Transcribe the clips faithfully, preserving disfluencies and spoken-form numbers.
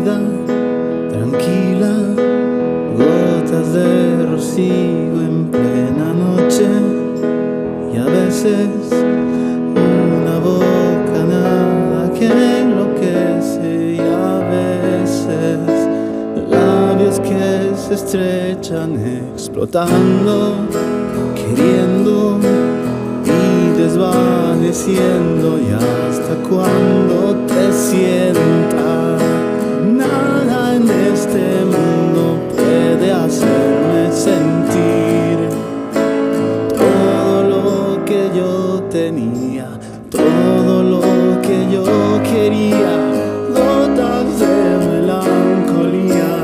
vida tranquila, gotas de rocío en plena noche, y a veces una bocanada que enloquece, y a veces labios que se estrechan explotando, queriendo y desvaneciendo, y hasta cuando te sienta nada en este mundo puede hacerme sentir todo lo que yo tenía, todo lo que yo quería, gotas de melancolía.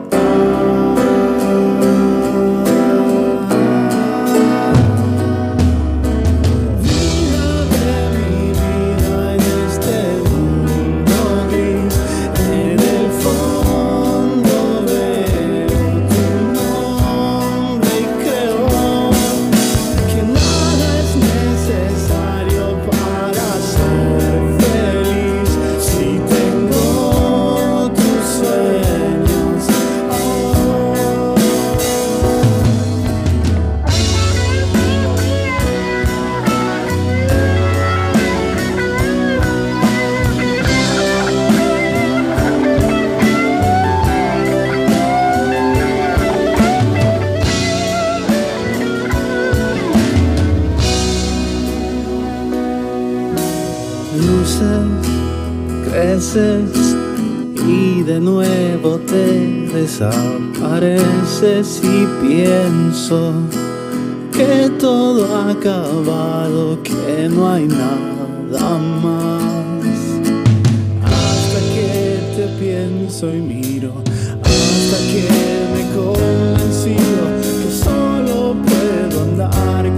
Creces y de nuevo te desapareces, y pienso que todo ha acabado, que no hay nada más. Hasta que te pienso y miro, hasta que me he convencido que solo puedo andar